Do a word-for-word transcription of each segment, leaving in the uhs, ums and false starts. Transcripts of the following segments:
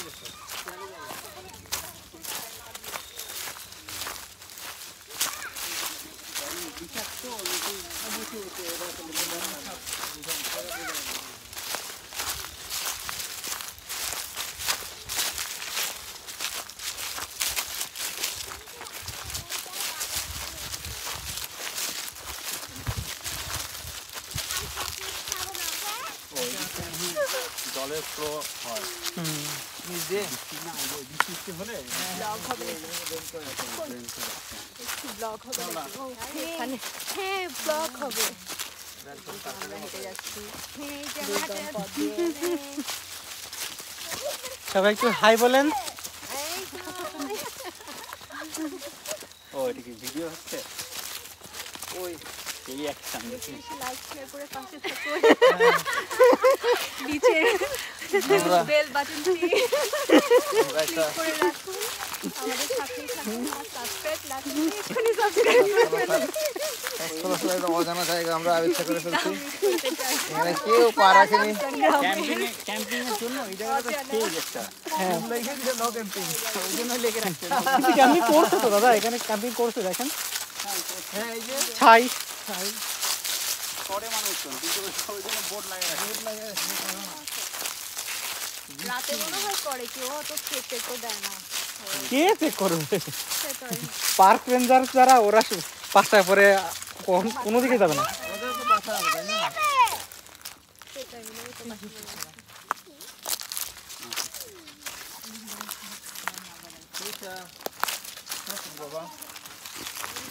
জলের ফ্লো হয় নিজে না বৃষ্টি হলে ব্লক হবে একটু ব্লক হবে এখানে হ্যাঁ ব্লক হবে আমরা হেঁটে যাচ্ছি সবাই একটু হাই বলেন। ও এটা কি ভিডিও হচ্ছে? ওই এই অ্যাকশন দেখি লাইক শেয়ার করে পাশে থাকুন নিচে বেল বাটনটি ক্লিক করে রাখুন আমাদের সাথেই থাকুন আর সাবস্ক্রাইব না করলে এখনি সাবস্ক্রাইব করুন। একটা অজানা জায়গা আমরা আবিষ্কার করে ফেলছি, এখানে কেউ পা রাখেনি। ক্যাম্পিং এ ক্যাম্পিং এর জন্য এই জায়গাটা ঠিক একটা হ্যাঁ লেগে দিলে নো ক্যাম্পিং ওই জন্য লেগে রাখছে। ক্যাম্পিং করছে তো দাদা, এখানে ক্যাম্পিং করছে দেখেন। হ্যাঁ এই যে ছাই ছাই করে মানুষ কিন্তু ওই জন্য বোর্ড লাগিয়ে রাখে বোর্ড লাগিয়ে রাখে রাতে মনে হয় করে কেউ অত চেক চেক করে দেয় না। কে চেক করবে? পার্ক রেঞ্জার যারা ওরা পাঁচটায় পরে কোনো দিকে যাবে না।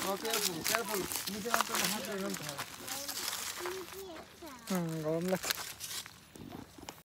হুম গরম লাগছে।